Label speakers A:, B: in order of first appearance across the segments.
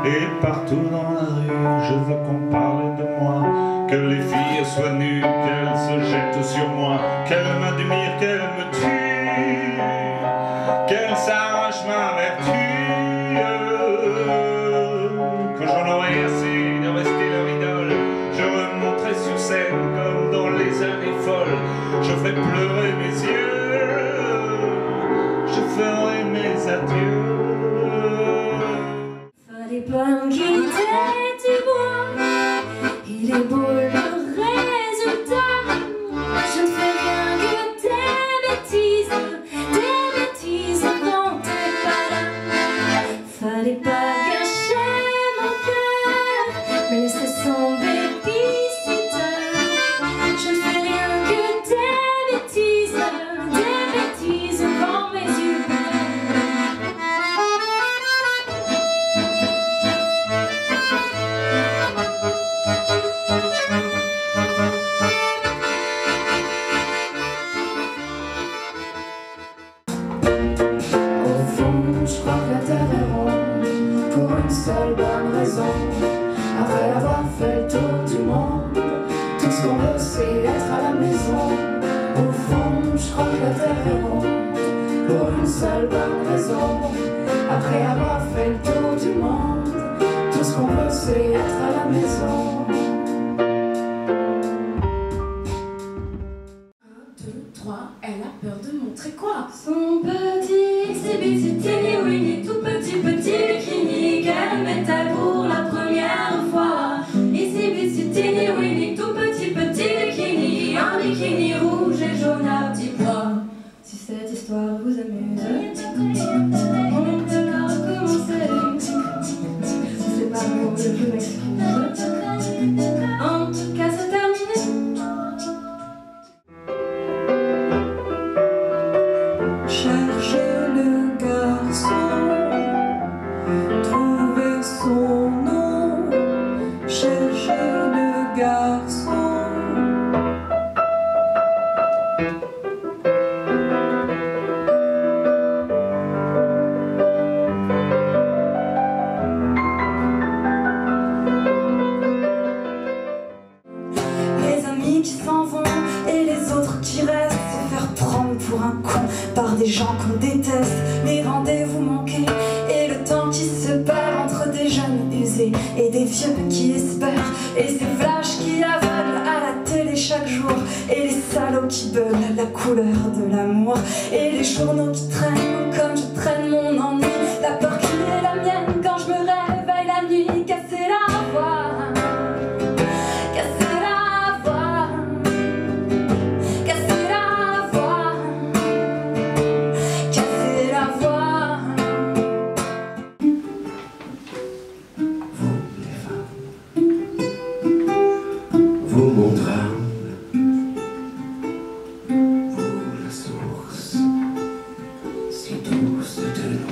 A: Et partout dans la rue, je veux qu'on parle de moi, que les filles soient nues, qu'elles se jettent sur moi, qu'elles m'admirent, qu'elles me tuent, qu'elles s'arrachent ma vertu, que j'en aurai assez de rester leur idole. Je remonterai sur scène comme dans les années folles, je ferai pleurer mes yeux, je ferai mes adieux.
B: Fallait pas me quitter, tu vois, il est beau le résultat. Je ne fais rien que des bêtises quand t'es pas là. Fallait pas gâcher mon cœur, me laisser sans babysitter. Je ne fais rien que des bêtises quand mes yeux.
C: Je crois que la terre est ronde pour une seule bonne raison. Après avoir fait le tour du monde, tout ce qu'on veut c'est être à la maison. Au fond, je crois que la terre est ronde pour une seule bonne raison. Après avoir fait le tour du monde, tout ce qu'on veut c'est être à la maison. 1, 2, 3, elle a peur de montrer quoi?
B: Son petit itsy-bitsy teeny weeny, tout petit bikini qu'elle mettait pour la première fois. Itsy-bitsy teeny weeny, tout petit bikini, un bikini rouge et jaune à petits pois. Si cette histoire vous amuse, on peut la recommencer. Si c'est pas drôle, je m'excuse. En tout cas, c'est terminé.
C: Chercher le garçon, trouver son nom. Chercher le garçon.
B: Les amis qui s'en vont et les autres qui restent, se faire prendre pour un con par des gens qu'on déteste, les rendez-vous manqués et le temps qui se perd entre des jeunes usés et des vieux qui espèrent, et ces flashs qui aveuglent à la télé chaque jour, et les salauds qui veulent la couleur de l'amour, et les journaux qui traînent comme je traîne mon ennui, la peur qui est la mienne quand je me réveille la nuit, casser la voix. Casser la voix, casser la voix, casser la voix.
D: Vous, les femmes, vous mon drame, vous la source si douce de nos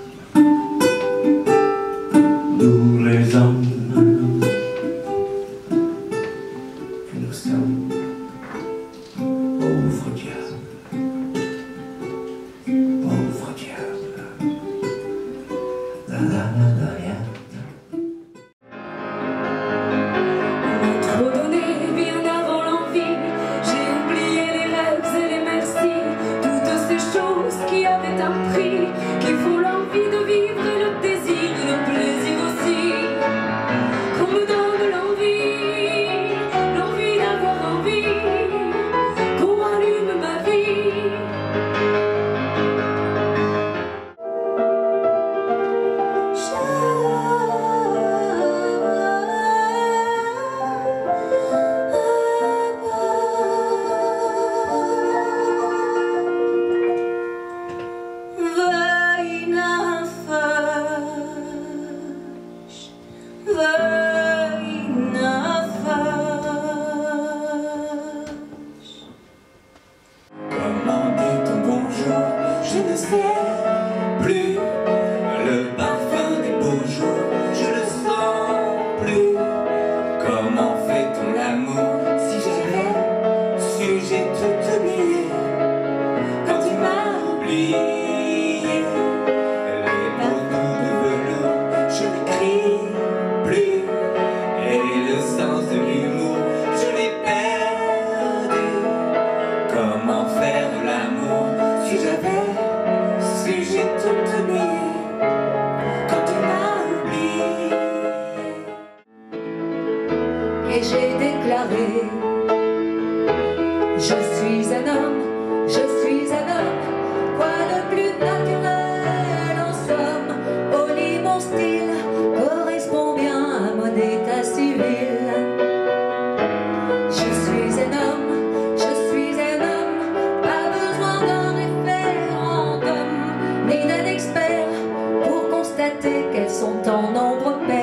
D: drames. Nous les hommes, nous sommes pauvres diables, pauvres diables. La la la la ya.
B: On m'a trop donné bien avant l'envie, j'ai oublié les rêves et les merci, toutes ces choses qui avaient un prix, qui font l'envie de vivre et le désir et le plaisir aussi. Qu'on me donne l'envie d'avoir envie.
C: j'ai déclaré: je suis un homme, je suis un homme. Quoi de plus naturel en somme? Au lit mon style correspond bien à mon état civil. Je suis un homme, je suis un homme. Pas besoin d'un référendum ni d'un expert pour constater qu'elles sont en nombre pair.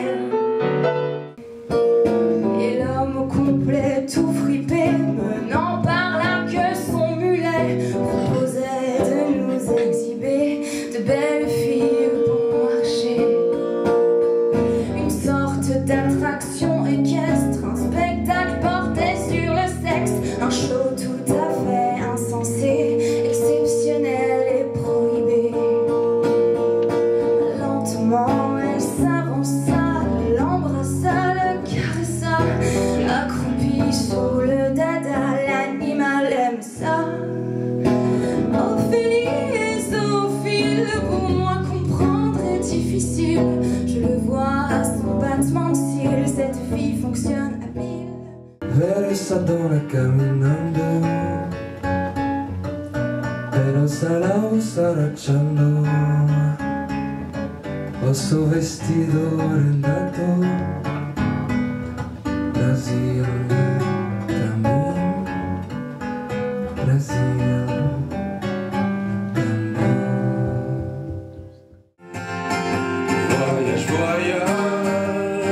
B: Et l'homme au complet tout fripé, menant par là que son mulet, proposait de nous exhiber de belles filles bon marché. Une sorte d'attraction équestre, un spectacle porté sur le sexe, un show tout à fait insensé, exceptionnel et prohibé. Lentement elle s'avança, l'embrassa, le caressa, accroupi sous le dada, l'animal aime ça. Ophélie et zoophile, pour moi comprendre est difficile. Je le vois à son battement de cils, cette fille fonctionne à mille.
D: Versadona camminando, pelo salao saracciando, o suo vestito rendato, Brasil, pra mim, Brasil, pra mim. Voyage, voyage,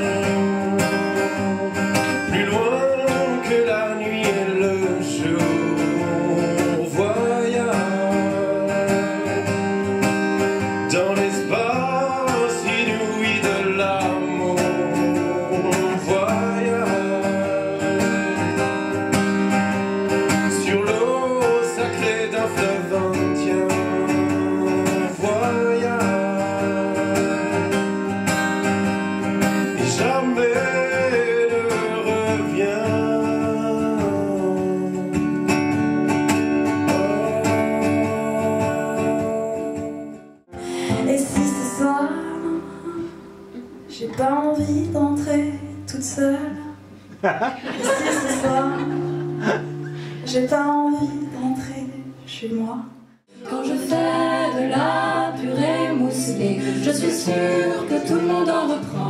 D: plus loin que la nuit et le jour. Voyage dans l'espace inouï de l'amour. Voyage sur l'eau sacrée d'un fleuve indien. Voyage et jamais ne revient.
B: Et si ce soir, j'ai pas envie d'entrer toute seule? Et si ce soir, j'ai pas envie d'entrer chez moi?
C: Quand je fais de la purée mousselée, je suis sûre que tout le monde en reprend.